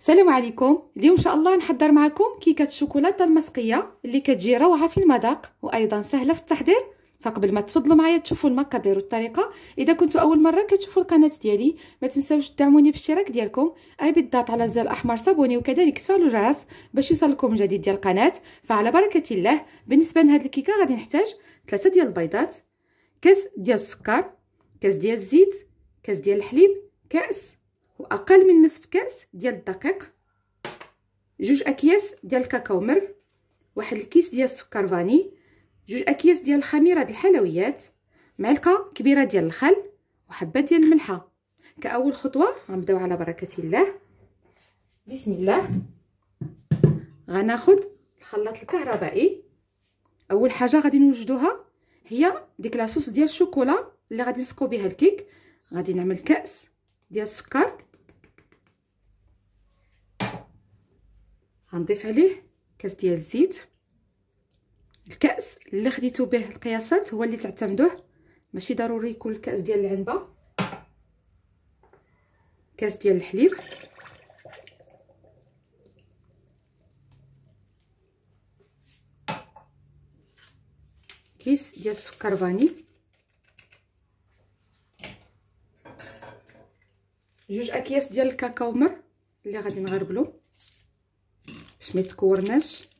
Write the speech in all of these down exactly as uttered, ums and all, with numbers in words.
السلام عليكم. اليوم ان شاء الله نحضر معكم كيكه الشوكولاته المسقيه اللي كتجي روعه في المذاق وايضا سهله في التحضير. فقبل ما تفضلوا معايا تشوفوا المقادير والطريقه، اذا كنتوا اول مره كتشوفوا القناه ديالي ما تنساوش تدعموني بالاشتراك ديالكم اي بالضغط على زر الاحمر صابوني، وكذلك تفعلوا الجرس باش يوصلكم جديد ديال القناه. فعلى بركه الله. بالنسبه لهاد الكيكه غادي نحتاج ثلاثه ديال البيضات، كاس ديال السكر، كاس ديال الزيت، كاس ديال الحليب، كاس واقل من نصف كاس ديال الدقيق، جوج اكياس ديال الكاكاو مر، واحد الكيس ديال السكر فاني، جوج اكياس ديال الخميره ديال الحلويات، معلقه كبيره ديال الخل وحبه ديال الملحه. كاول خطوه غنبداو على بركه الله. بسم الله. غناخذ الخلاط الكهربائي. اول حاجه غادي نوجدوها هي ديك لاصوص ديال الشوكولا اللي غادي نسقو بها الكيك. غادي نعمل كاس ديال السكر، غنضيف عليه كاس ديال الزيت. الكاس اللي خديتو به القياسات هو اللي تعتمدوه، ماشي ضروري يكون الكاس ديال العنبه. كاس ديال الحليب، كيس ديال السكر فاني، جوج اكياس ديال الكاكاو مر اللي غادي نغربلو باش ما يتكورناش.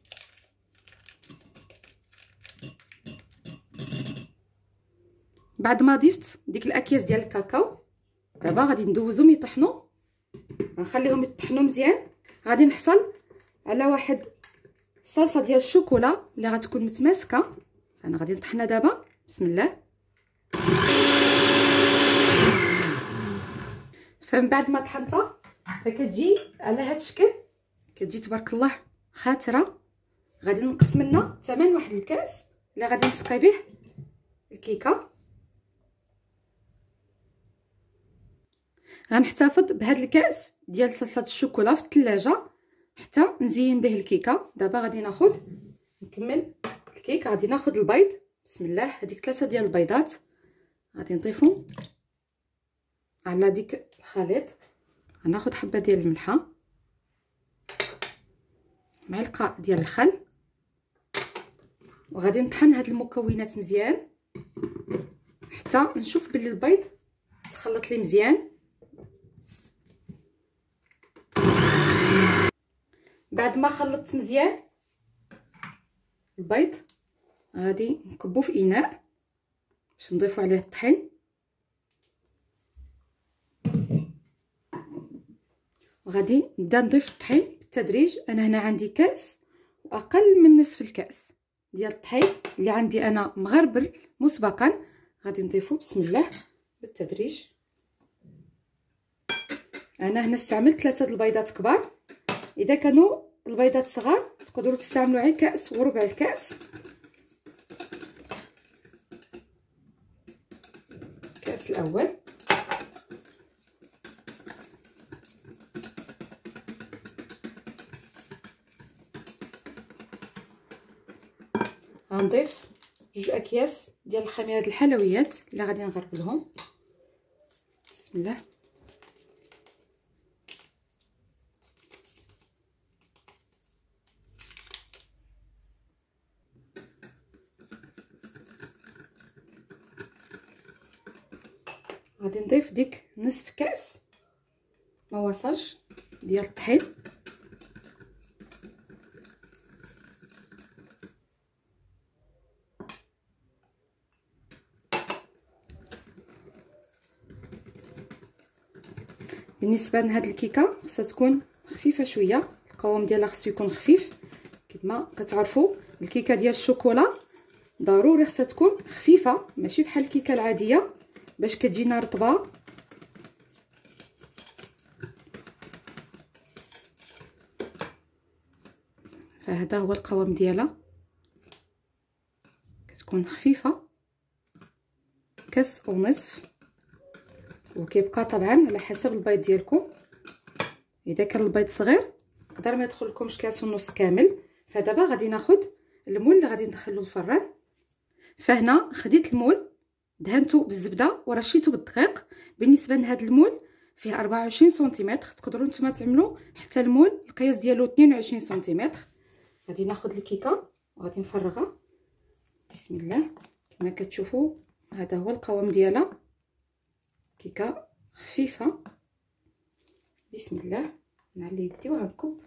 بعد ما ضفت ديك الاكياس ديال الكاكاو دابا غادي ندوزهم يطحنوا، غنخليهم يطحنوا مزيان. غادي نحصل على واحد الصلصه ديال الشوكولا اللي غتكون متماسكه. انا غادي نطحنها دابا. بسم الله. فمن بعد ما طحنتها فكتجي على هذا الشكل، كتجي تبارك الله خاتره. غادي نقص منها ثمن واحد الكاس اللي غادي نسقي به الكيكه. غنحتفظ بهذا الكاس ديال صلصه الشوكولا في الثلاجه حتى نزين به الكيكه. دابا غادي ناخذ نكمل الكيك. غادي ناخذ البيض. بسم الله. هذيك ثلاثه ديال البيضات غادي نضيفهم على ديك الخليط. غناخذ حبه ديال الملحه، معلقه ديال الخل، وغادي نطحن هاد المكونات مزيان حتى نشوف بلي البيض تخلط لي مزيان. بعد ما خلطت مزيان البيض غادي نكبو في اناء باش نضيفو عليه الطحين، وغادي نبدا نضيف الطحين بالتدريج. انا هنا عندي كاس واقل من نصف الكاس ديال الطحين اللي عندي انا مغربل مسبقا. غادي نضيفو بسم الله بالتدريج. انا هنا استعملت ثلاثه البيضات كبار. اذا كانوا البيضات صغار تقدروا تستعملوا غير كاس وربع الكاس. الكاس الاول، غنضيف جوج اكياس ديال الخميره ديال الحلويات اللي غادي نغربلهم. بسم الله. غادي نضيف ديك نصف كاس ما وصلش ديال الطحين. بالنسبه لهاد الكيكه خصها تكون خفيفه شويه، القوام ديالها خصو يكون خفيف. كما كتعرفوا الكيكه ديال الشوكولا ضروري خصها تكون خفيفه، ماشي بحال الكيكه العاديه باش كتجينا رطبه. فهذا هو القوام ديالها، كتكون خفيفه، كاس ونصف، وكيبقى طبعا على حسب البيض ديالكم. اذا كان البيض صغير يقدر ما يدخل لكمش كاس ونص كامل. فدابا غادي ناخذ المول اللي غادي ندخلو الفران. فهنا خديت المول دهنته بالزبده ورشيته بالدقيق. بالنسبه لهذا المول فيه أربعة وعشرين سنتيمتر. تقدروا نتوما تعملوا حتى المول القياس ديالو اثنين وعشرين سنتيمتر. غادي ناخذ الكيكه وغادي نفرغها. بسم الله. كما كتشوفوا هذا هو القوام ديالها، كيكه خفيفه. بسم الله. نعلي يدي وغنكب.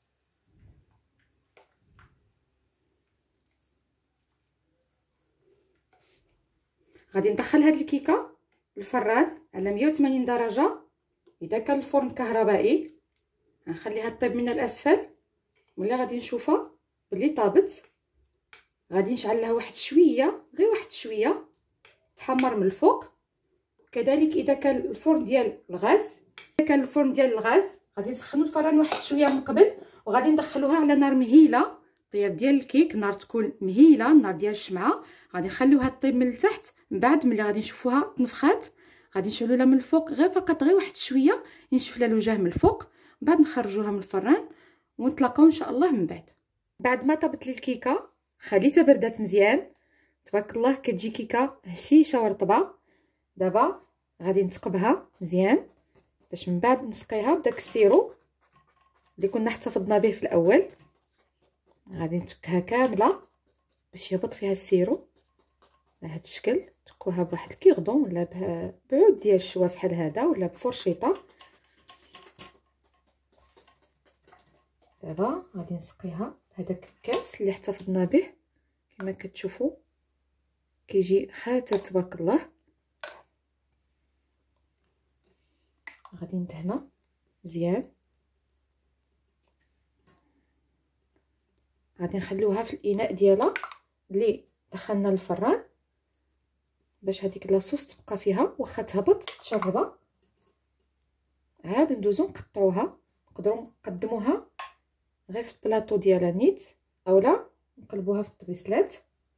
غادي ندخل هاد الكيكه الفران على مية وثمانين درجه. اذا كان الفرن كهربائي غنخليها طيب من الاسفل. ملي غادي نشوفها بلي طابت غادي نشعل لها واحد شويه، غير واحد شويه تحمر من الفوق. كذلك اذا كان الفرن ديال الغاز، اذا كان الفرن ديال الغاز غادي نسخنوا الفران واحد شويه من قبل وغادي ندخلوها على نار مهيله. الطياب ديال الكيك النار تكون مهيله، النار ديال الشمعه. غادي نخليوها طيب من التحت. من بعد ملي غادي نشوفوها تنفخات غادي نشعلوا لها من الفوق غير فقط غير واحد شويه ينشف لها الوجه من الفوق. من بعد نخرجوها من الفران ونتلاقاو ان شاء الله من بعد. بعد ما طابت لي الكيكه خليتها بردات مزيان. تبارك الله كتجي كيكه هشيشه ورطبه. دابا غادي نتقبها مزيان باش من بعد نسقيها بداك السيرو اللي كنا احتفظنا به في الاول. غادي نتكها كامله باش يهبط فيها السيرو على هذا الشكل. تكوها بواحد الكيغدون ولا بعود ديال الشوا بحال هذا ولا بفرشيطه. دابا غادي نسقيها بهذاك الكاس اللي احتفظنا به. كما كتشوفوا كيجي خاتر تبارك الله. غادي ندهنها مزيان. غادي نخليوها في الاناء ديالها اللي دخلنا للفران باش هذيك لاصوص تبقى فيها واخا تهبط تشربه. عاد ندوزو نقطعوها. نقدروا نقدموها غير في البلاطو ديالها نيت اولا نقلبوها في الطبيسلات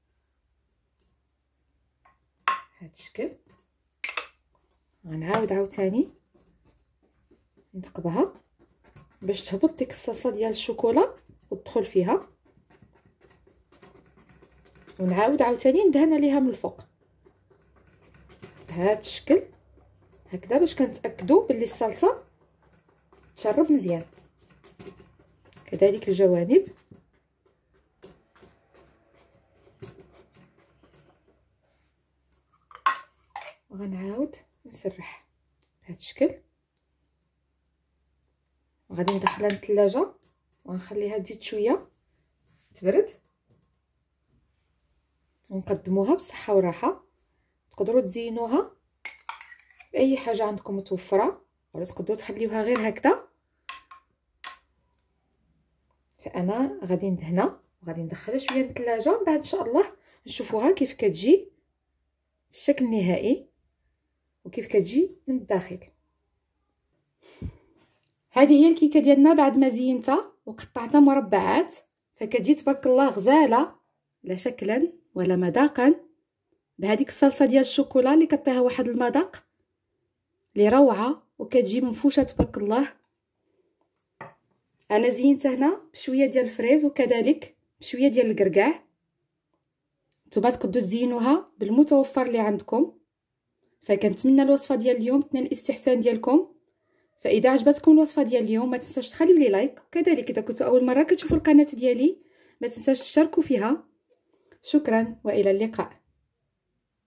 هذا الشكل. غنعاود عاوتاني نتقبها باش تهبط ديك الصلصه ديال الشوكولا وتدخل فيها. ونعاود عاوتاني ندهن عليها من الفوق بهذا الشكل هكذا باش كنتاكدوا باللي الصلصه تشرب مزيان. كذلك الجوانب. وغنعاود نسرح بهذا الشكل. وغادي ندخلها للثلاجه ونخليها تزيد شويه تبرد ونقدموها بصحه وراحه. تقدروا تزينوها باي حاجه عندكم متوفره ولا تقدروا تخليوها غير هكذا. فانا غادي ندهنها وغادي ندخلها شويه للثلاجه. من بعد ان شاء الله نشوفوها كيف كتجي في الشكل النهائي وكيف كتجي من الداخل. هذه هي الكيكه ديالنا بعد ما زينتها وقطعتها مربعات. فكتجي تبارك الله غزاله لا شكلا ولا مذاقا بهذيك الصلصه ديال الشوكولا اللي كطيها واحد المذاق اللي روعه وكتجي منفوشه تبارك الله. انا زينتها هنا بشويه ديال الفريز وكذلك بشويه ديال الكركاع. نتوما تقدروا تزينوها بالمتوفر اللي عندكم. فكنتمنى الوصفه ديال اليوم تنال الاستحسان ديالكم. فاذا عجبتكم الوصفه ديال اليوم ما تنساوش تخليوا لي لايك. وكذلك اذا كنتوا اول مره كتشوفوا القناه ديالي ما تنساوش تشتركوا فيها. شكرا والى اللقاء.